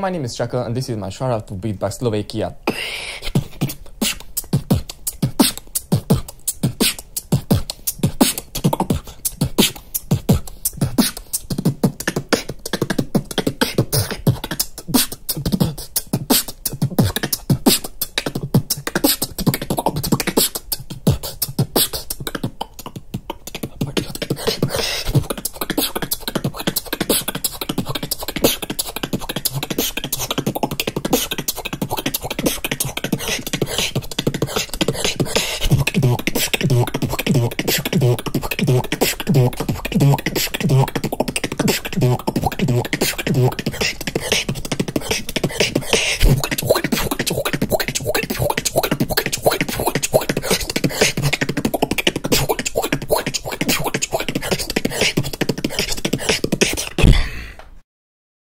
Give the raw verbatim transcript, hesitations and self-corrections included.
my name is Shackle, and this is my shootout to Beatbox Slovakia. Dog.